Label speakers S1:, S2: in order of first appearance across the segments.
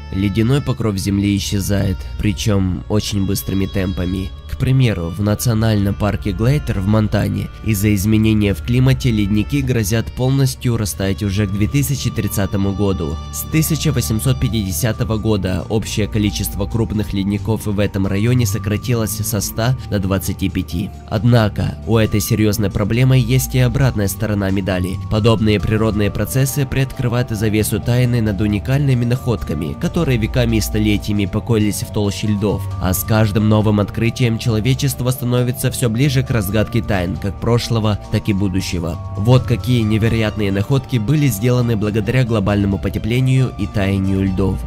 S1: Ледяной покров Земли исчезает, причем очень быстрыми темпами. К примеру, в национальном парке Глейтер в Монтане из-за изменения в климате ледники грозят полностью растаять уже к 2030 году. С 1850 года общее количество крупных ледников в этом районе сократилось со 100 до 25. Однако, у этой серьезной проблемы есть и обратная сторона медали. Подобные природные процессы приоткрывают завесу тайны над уникальными находками, которые веками и столетиями покоились в толще льдов, а с каждым новым открытием человечество становится все ближе к разгадке тайн как прошлого, так и будущего. Вот какие невероятные находки были сделаны благодаря глобальному потеплению и таянию льдов.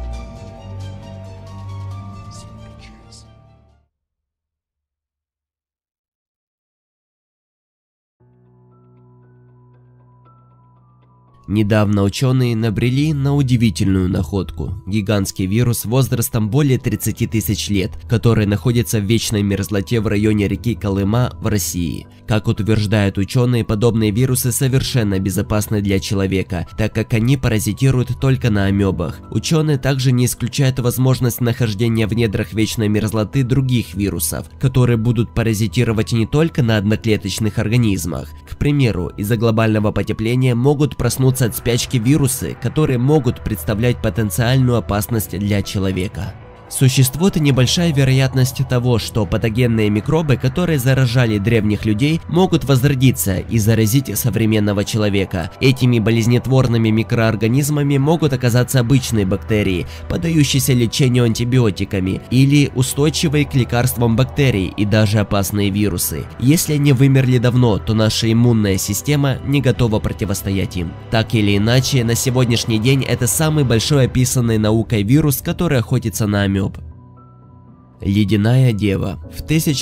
S1: Недавно ученые набрели на удивительную находку – гигантский вирус возрастом более 30 тысяч лет, который находится в вечной мерзлоте в районе реки Колыма в России. Как утверждают ученые, подобные вирусы совершенно безопасны для человека, так как они паразитируют только на амебах. Ученые также не исключают возможность нахождения в недрах вечной мерзлоты других вирусов, которые будут паразитировать не только на одноклеточных организмах. К примеру, из-за глобального потепления могут проснуться от спячки вирусы, которые могут представлять потенциальную опасность для человека. Существует небольшая вероятность того, что патогенные микробы, которые заражали древних людей, могут возродиться и заразить современного человека. Этими болезнетворными микроорганизмами могут оказаться обычные бактерии, поддающиеся лечению антибиотиками, или устойчивые к лекарствам бактерии и даже опасные вирусы. Если они вымерли давно, то наша иммунная система не готова противостоять им. Так или иначе, на сегодняшний день это самый большой описанный наукой вирус, который охотится на амеб. Ледяная дева. В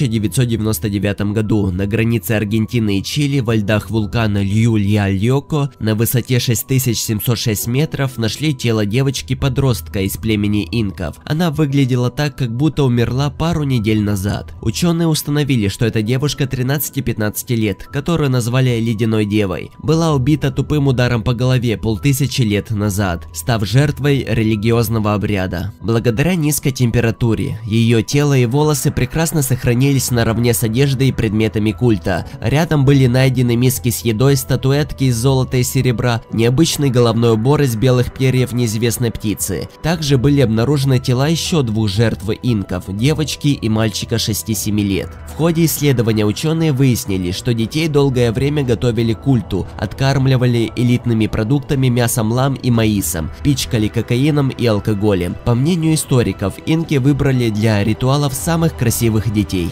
S1: 1999 году на границе Аргентины и Чили во льдах вулкана Льюлья-Льоко на высоте 6706 метров нашли тело девочки-подростка из племени инков. Она выглядела так, как будто умерла пару недель назад. Ученые установили, что эта девушка 13-15 лет, которую назвали Ледяной девой, была убита тупым ударом по голове 1500 лет назад, став жертвой религиозного обряда. Благодаря низкой температуре ее тело и волосы прекрасно сохранились наравне с одеждой и предметами культа. Рядом были найдены миски с едой, статуэтки из золота и серебра, необычный головной убор из белых перьев неизвестной птицы. Также были обнаружены тела еще двух жертв инков, девочки и мальчика 6-7 лет. В ходе исследования ученые выяснили, что детей долгое время готовили к культу, откармливали элитными продуктами мясом лам и маисом, пичкали кокаином и алкоголем. По мнению историков, инки выбрали для ритуалов самых красивых детей.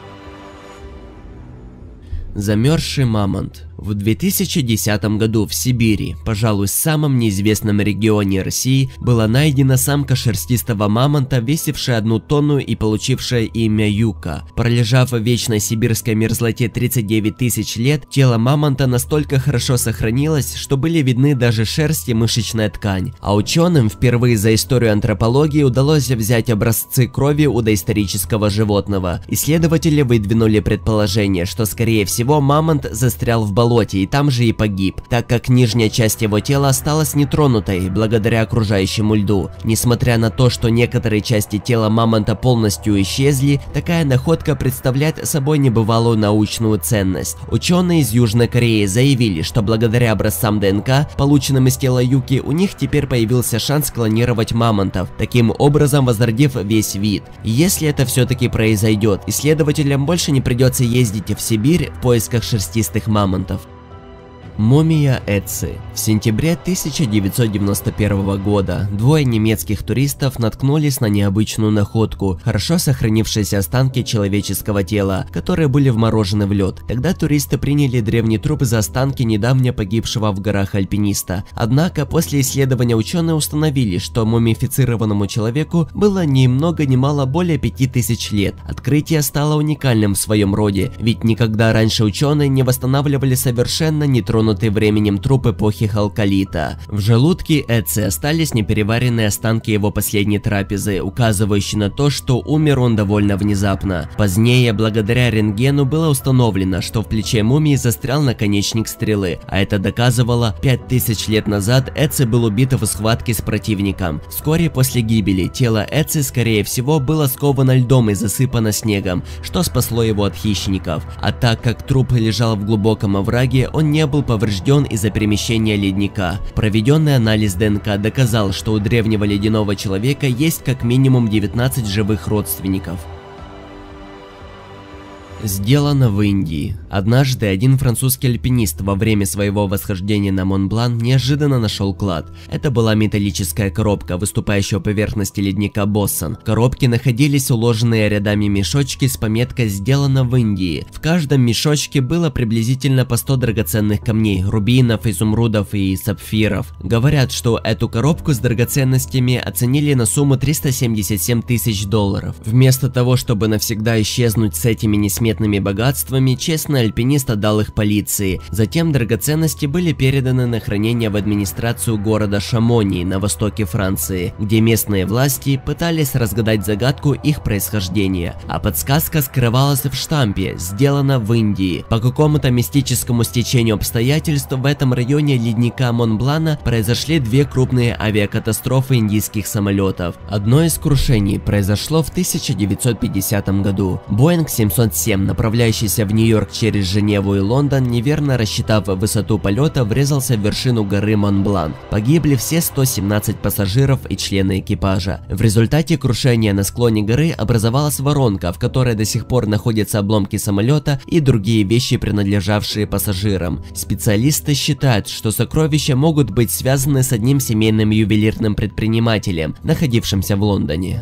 S1: Замерзший мамонт. В 2010 году в Сибири, пожалуй, самом неизвестном регионе России, была найдена самка шерстистого мамонта, весившая 1 тонну и получившая имя Юка. Пролежав в вечной сибирской мерзлоте 39 тысяч лет, тело мамонта настолько хорошо сохранилось, что были видны даже шерсть и мышечная ткань. А ученым впервые за историю антропологии удалось взять образцы крови у доисторического животного. Исследователи выдвинули предположение, что скорее всего мамонт застрял в болоте и там же и погиб, так как нижняя часть его тела осталась нетронутой благодаря окружающему льду. Несмотря на то, что некоторые части тела мамонта полностью исчезли, такая находка представляет собой небывалую научную ценность. Ученые из Южной Кореи заявили, что благодаря образцам ДНК, полученным из тела Юки, у них теперь появился шанс клонировать мамонтов, таким образом возродив весь вид. Если это все-таки произойдет, исследователям больше не придется ездить в Сибирь в поисках шерстистых мамонтов. Мумия Эцци. В сентябре 1991 года двое немецких туристов наткнулись на необычную находку – хорошо сохранившиеся останки человеческого тела, которые были вморожены в лед. Тогда туристы приняли древний труп за останки недавно погибшего в горах альпиниста. Однако после исследования ученые установили, что мумифицированному человеку было ни много ни мало более 5000 лет. Открытие стало уникальным в своем роде, ведь никогда раньше ученые не восстанавливали совершенно нетронутые нетронутый временем труп эпохи халколита. В желудке Эци остались непереваренные останки его последней трапезы, указывающие на то, что умер он довольно внезапно. Позднее, благодаря рентгену, было установлено, что в плече мумии застрял наконечник стрелы, а это доказывало, 5000 лет назад Эци был убит в схватке с противником. Вскоре после гибели тело Эци, скорее всего, было сковано льдом и засыпано снегом, что спасло его от хищников. А так как труп лежал в глубоком овраге, он не был поврежден из-за перемещения ледника. Проведенный анализ ДНК доказал, что у древнего ледяного человека есть как минимум 19 живых родственников. Сделано в Индии. Однажды один французский альпинист во время своего восхождения на Монблан неожиданно нашел клад. Это была металлическая коробка, выступающая у поверхности ледника Боссон. В коробке находились уложенные рядами мешочки с пометкой «Сделано в Индии». В каждом мешочке было приблизительно по 100 драгоценных камней, рубинов, изумрудов и сапфиров. Говорят, что эту коробку с драгоценностями оценили на сумму $377 тысяч. Вместо того, чтобы навсегда исчезнуть с этими несметными богатствами, честный альпинист отдал их полиции. Затем драгоценности были переданы на хранение в администрацию города Шамони на востоке Франции, где местные власти пытались разгадать загадку их происхождения. А подсказка скрывалась в штампе «Сделано в Индии». По какому-то мистическому стечению обстоятельств в этом районе ледника Монблана произошли две крупные авиакатастрофы индийских самолетов. Одно из крушений произошло в 1950 году. Боинг 707, направляющийся в Нью-Йорк через Женеву и Лондон, неверно рассчитав высоту полета, врезался в вершину горы Монблан. Погибли все 117 пассажиров и члены экипажа. В результате крушения на склоне горы образовалась воронка, в которой до сих пор находятся обломки самолета и другие вещи, принадлежавшие пассажирам. Специалисты считают, что сокровища могут быть связаны с одним семейным ювелирным предпринимателем, находившимся в Лондоне.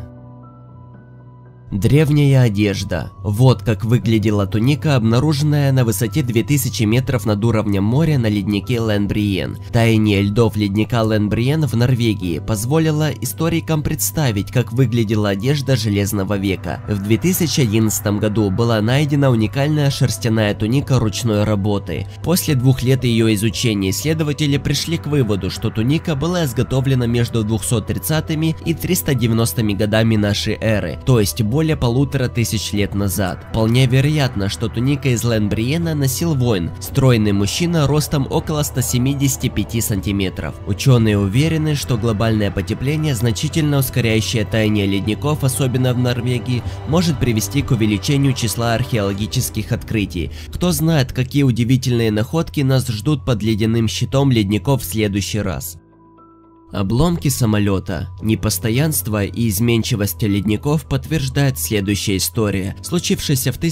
S1: Древняя одежда. Вот как выглядела туника, обнаруженная на высоте 2000 метров над уровнем моря на леднике Лен-Бриен. Таяние льдов ледника Лен-Бриен в Норвегии позволило историкам представить, как выглядела одежда Железного века. В 2011 году была найдена уникальная шерстяная туника ручной работы. После 2 лет ее изучения исследователи пришли к выводу, что туника была изготовлена между 230 и 390 годами нашей эры, то есть более 1500 лет назад. Вполне вероятно, что туника из Лен-Бриена носил воин, стройный мужчина ростом около 175 сантиметров. Ученые уверены, что глобальное потепление, значительно ускоряющее таяние ледников, особенно в Норвегии, может привести к увеличению числа археологических открытий. Кто знает, какие удивительные находки нас ждут под ледяным щитом ледников в следующий раз. Обломки самолета. Непостоянство и изменчивость ледников подтверждает следующая история, случившаяся в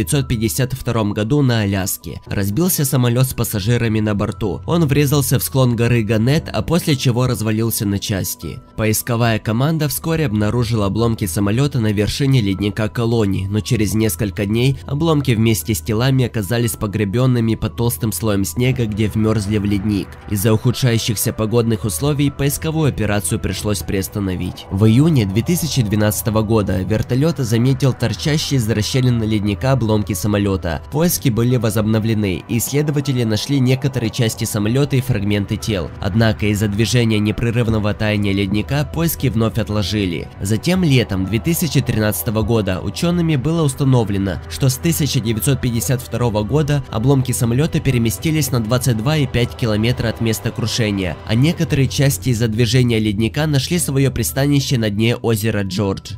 S1: 1952 году на Аляске. Разбился самолет с пассажирами на борту. Он врезался в склон горы Ганет, а после чего развалился на части. Поисковая команда вскоре обнаружила обломки самолета на вершине ледника Колони, но через несколько дней обломки вместе с телами оказались погребенными под толстым слоем снега, где вмерзли в ледник. Из-за ухудшающихся погодных условий поисковую операцию пришлось приостановить. В июне 2012 года вертолет заметил торчащие из расщелины ледника обломки самолета. Поиски были возобновлены, и исследователи нашли некоторые части самолета и фрагменты тел. Однако из-за движения непрерывного таяния ледника поиски вновь отложили. Затем летом 2013 года учеными было установлено, что с 1952 года обломки самолета переместились на 22,5 километра от места крушения, а некоторые части из-за движения ледника нашли свое пристанище на дне озера Джордж.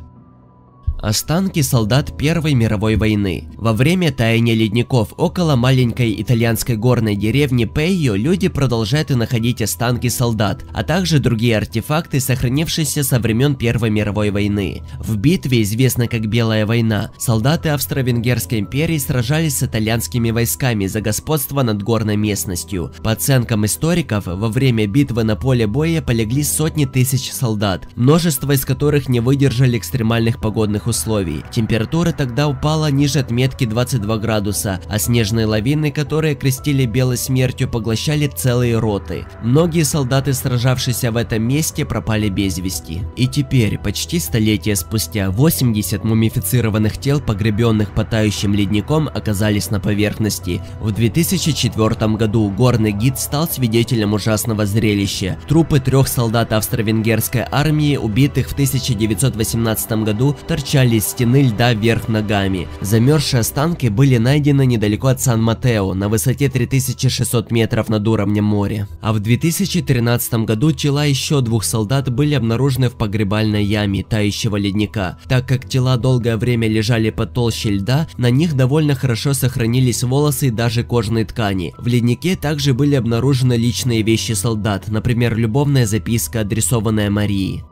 S1: Останки солдат Первой мировой войны. Во время таяния ледников около маленькой итальянской горной деревни Пейо люди продолжают находить останки солдат, а также другие артефакты, сохранившиеся со времен Первой мировой войны. В битве, известной как Белая война, солдаты Австро-Венгерской империи сражались с итальянскими войсками за господство над горной местностью. По оценкам историков, во время битвы на поле боя полегли сотни тысяч солдат, множество из которых не выдержали экстремальных погодных условий. Температура тогда упала ниже отметки 22 градуса, а снежные лавины, которые крестили белой смертью, поглощали целые роты. Многие солдаты, сражавшиеся в этом месте, пропали без вести. И теперь, почти столетия спустя, 80 мумифицированных тел, погребенных под тающим ледником, оказались на поверхности. В 2004 году горный гид стал свидетелем ужасного зрелища. Трупы 3 солдат австро-венгерской армии, убитых в 1918 году, торчали из стены льда вверх ногами. Замерзшие останки были найдены недалеко от Сан-Матео, на высоте 3600 метров над уровнем моря. А в 2013 году тела еще 2 солдат были обнаружены в погребальной яме тающего ледника. Так как тела долгое время лежали под толщей льда, на них довольно хорошо сохранились волосы и даже кожные ткани. В леднике также были обнаружены личные вещи солдат, например, любовная записка, адресованная Марии.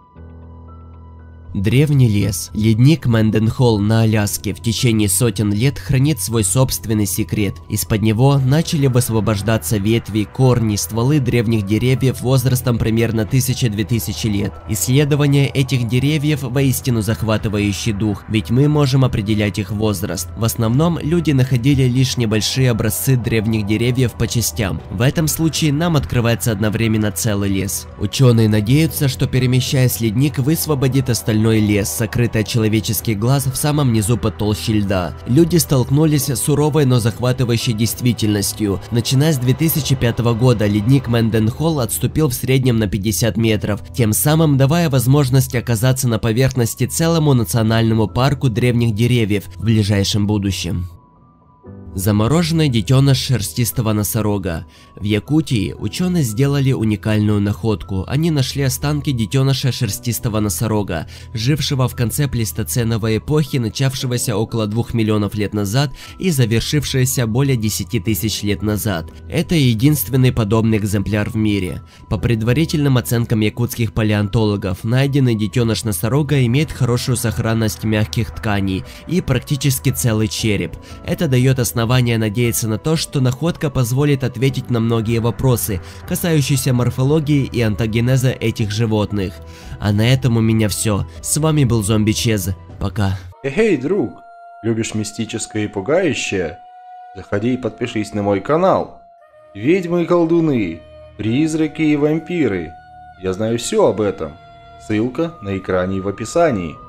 S1: Древний лес. Ледник Менденхолл на Аляске в течение сотен лет хранит свой собственный секрет. Из-под него начали высвобождаться ветви, корни, стволы древних деревьев возрастом примерно 1000–2000 лет. Исследование этих деревьев воистину захватывающий дух, ведь мы можем определять их возраст. В основном люди находили лишь небольшие образцы древних деревьев по частям. В этом случае нам открывается одновременно целый лес. Ученые надеются, что, перемещаясь, ледник высвободит остальные лес, сокрытый от человеческих глаз в самом низу под толщей льда. Люди столкнулись с суровой, но захватывающей действительностью. Начиная с 2005 года ледник Менденхолл отступил в среднем на 50 метров, тем самым давая возможность оказаться на поверхности целому национальному парку древних деревьев в ближайшем будущем. Замороженный детеныш шерстистого носорога. В Якутии ученые сделали уникальную находку. Они нашли останки детеныша шерстистого носорога, жившего в конце плейстоценовой эпохи, начавшегося около 2 миллионов лет назад и завершившегося более 10 тысяч лет назад. Это единственный подобный экземпляр в мире. По предварительным оценкам якутских палеонтологов, найденный детеныш носорога имеет хорошую сохранность мягких тканей и практически целый череп. Это дает основание надеяться на то, что находка позволит ответить на многие вопросы, касающиеся морфологии и онтогенеза этих животных. А на этом у меня все. С вами был Зомби Чез. Пока.
S2: Эй, друг, любишь мистическое и пугающее? Заходи и подпишись на мой канал. Ведьмы и колдуны, призраки и вампиры. Я знаю все об этом. Ссылка на экране и в описании.